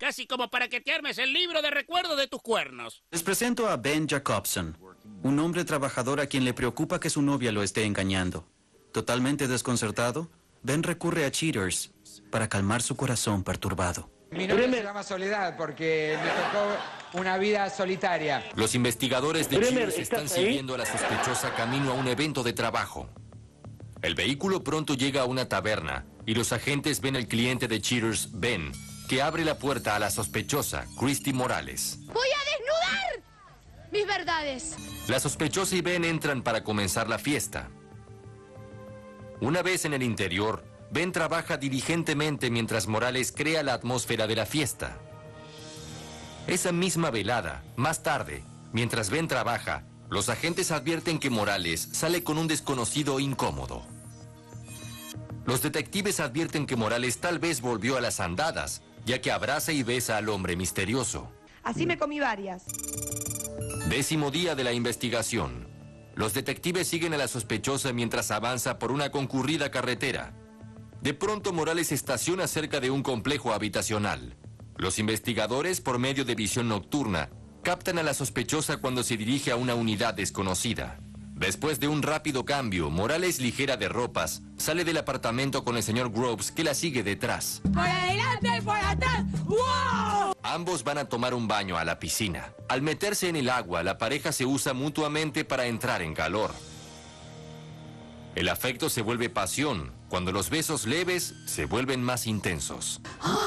casi como para que te armes el libro de recuerdo de tus cuernos. Les presento a Ben Jacobson, un hombre trabajador a quien le preocupa que su novia lo esté engañando. Totalmente desconcertado, Ben recurre a Cheaters para calmar su corazón perturbado. Mi nombre se llama Soledad porque me tocó una vida solitaria. Los investigadores de Cheaters están siguiendo a la sospechosa camino a un evento de trabajo. El vehículo pronto llega a una taberna y los agentes ven al cliente de Cheaters, Ben, que abre la puerta a la sospechosa, Christy Morales. ¡Voy a desnudar mis verdades! La sospechosa y Ben entran para comenzar la fiesta. Una vez en el interior, Ben trabaja diligentemente mientras Morales crea la atmósfera de la fiesta. Esa misma velada, más tarde, mientras Ben trabaja, los agentes advierten que Morales sale con un desconocido incómodo. Los detectives advierten que Morales tal vez volvió a las andadas, ya que abraza y besa al hombre misterioso. Así me comí varias. 10º día de la investigación. Los detectives siguen a la sospechosa mientras avanza por una concurrida carretera. De pronto Morales estaciona cerca de un complejo habitacional. Los investigadores, por medio de visión nocturna, captan a la sospechosa cuando se dirige a una unidad desconocida. Después de un rápido cambio, Morales, ligera de ropas, sale del apartamento con el señor Groves, que la sigue detrás. ¡Por adelante y por atrás! ¡Wow! Ambos van a tomar un baño a la piscina. Al meterse en el agua, la pareja se usa mutuamente para entrar en calor. El afecto se vuelve pasión, cuando los besos leves se vuelven más intensos.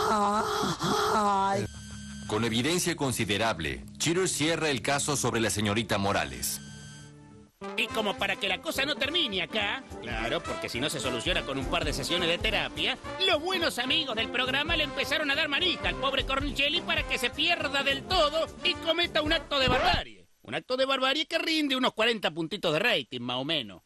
Con evidencia considerable, Cheaters cierra el caso sobre la señorita Morales. Y como para que la cosa no termine acá, claro, porque si no se soluciona con un par de sesiones de terapia, los buenos amigos del programa le empezaron a dar manija al pobre Cornicelli para que se pierda del todo y cometa un acto de barbarie. Un acto de barbarie que rinde unos 40 puntitos de rating, más o menos.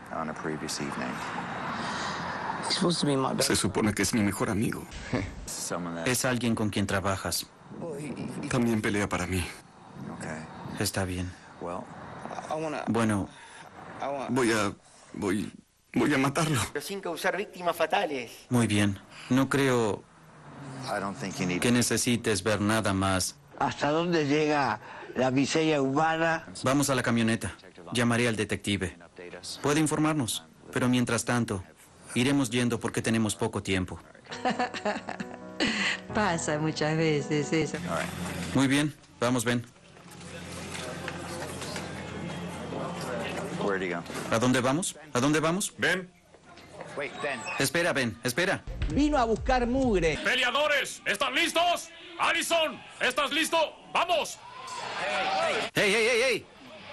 Se supone que es mi mejor amigo. Es alguien con quien trabajas. También pelea para mí. Está bien. Bueno, voy a matarlo. Pero sin causar víctimas fatales. Muy bien. No creo que necesites ver nada más. ¿Hasta dónde llega la miseria humana? Vamos a la camioneta. Llamaré al detective. Puede informarnos, pero mientras tanto, iremos yendo porque tenemos poco tiempo. Pasa muchas veces eso. Muy bien. Vamos, Ben. ¿A dónde vamos? ¿A dónde vamos? Ben. Espera, Ben. Espera. Vino a buscar mugre. ¡Peleadores! ¿Están listos? ¡Allison! ¿Estás listo? ¡Vamos! ¡Hey, hey, hey, hey!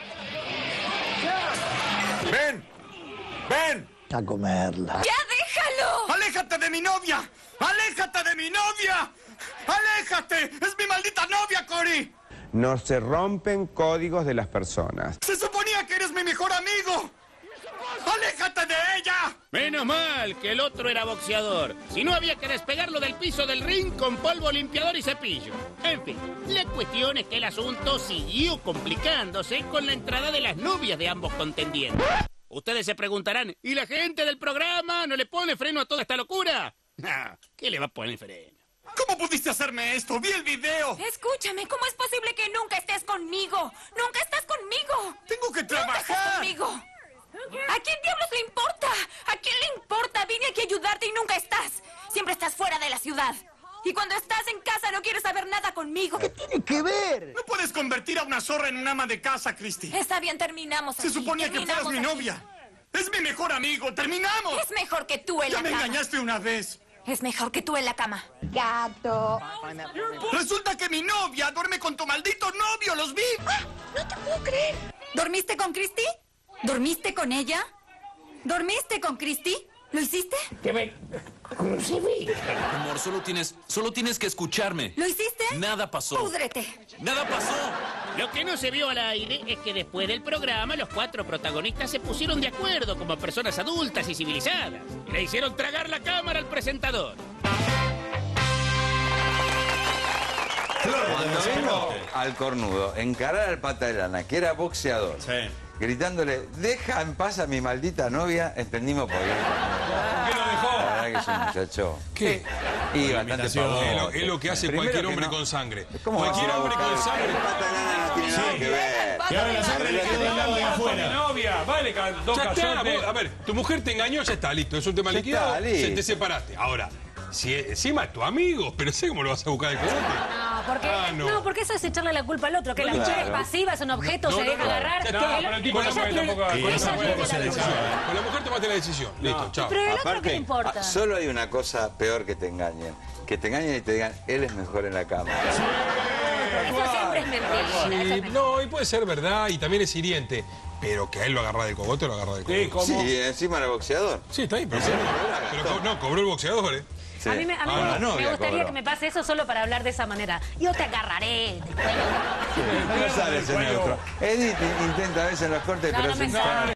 Ben. Ben. A comerla. ¡Ya déjalo! ¡Aléjate de mi novia! ¡Aléjate de mi novia! ¡Aléjate! ¡Es mi maldita novia, Cory! No se rompen códigos de las personas. ¡Se suponía que eres mi mejor amigo! ¡Aléjate de ella! Menos mal que el otro era boxeador. Si no, había que despegarlo del piso del ring con polvo limpiador y cepillo. En fin, la cuestión es que el asunto siguió complicándose con la entrada de las novias de ambos contendientes. Ustedes se preguntarán, ¿y la gente del programa no le pone freno a toda esta locura? ¿Qué le va a poner freno? ¿Cómo pudiste hacerme esto? ¡Vi el video! Escúchame, ¿cómo es posible que nunca estés conmigo? ¡Nunca estás conmigo! ¡Tengo que ¡Nunca estás trabajar! conmigo! ¿A quién diablos le importa? ¿A quién le importa? Vine aquí a ayudarte y nunca estás. Siempre estás fuera de la ciudad. Y cuando estás en casa no quieres saber nada conmigo. ¿Qué tiene que ver? No puedes convertir a una zorra en un ama de casa, Christy. Está bien, terminamos Se aquí, suponía que fueras mi terminamos novia. Es mi mejor amigo. ¡Terminamos! aquí. Es mejor que tú en Ya la me cama. engañaste una vez. Es mejor que tú en la cama. Gato. Resulta que mi novia duerme con tu maldito novio. ¡Los vi! No te puedo creer. ¿Dormiste con Christy? ¿Dormiste con ella? ¿Dormiste con Christy? ¿Lo hiciste? Amor, solo tienes que escucharme. ¿Lo hiciste? Nada pasó. Púdrete. ¡Nada pasó! Lo que no se vio al aire es que después del programa los 4 protagonistas se pusieron de acuerdo como personas adultas y civilizadas. Y le hicieron tragar la cámara al presentador. Cuando vino al cornudo, encarar al pata de lana, que era boxeador, gritándole, deja en paz a mi maldita novia, entendimos por qué. ¿Qué lo dejó? La verdad que es un muchacho. ¿Qué? Y bastante pavón. Es lo que hace Primero cualquier que hombre no. con sangre. ¿Cómo Cualquier va a hombre con buscar? sangre. El pata de lana no tiene nada que ver. Y ahora la sangre le quedó del lado de afuera. Novia, vale, dos Ya está, cazotes. vos, a ver, tu mujer te engañó, ya está, listo. Es un tema Ya liquidado, está, listo. te separaste. Ahora, si encima es tu amigo, pero sé cómo lo vas a buscar el cogote. No, porque, no. no, porque eso es echarle la culpa al otro. Que la Claro. mujer es pasiva, es un objeto, se deja agarrar. Ya está, pero el tipo ella tampoco- tiene- tampoco- ella tampoco tiene se la le culpa. sabe. Con la mujer tomaste la decisión. Listo, chao. Pero el otro, ¿qué le importa? Solo hay una cosa peor que te engañen. Que te engañen y te digan, él es mejor en la cama. Eso siempre es mentira. eso es Sí, mentira. no, y puede ser verdad, y también es hiriente. Pero que a él lo agarra del cogote, lo agarra del cogote. Sí, encima era boxeador. Sí, está ahí, pero, no, cobró el boxeador, ¿eh? Sí. A mí me la novia gustaría cobró. que me pase eso solo para hablar de esa manera. Yo te agarraré. No sale ese neutro. Edith intenta a veces en los cortes, No, pero no me se sale.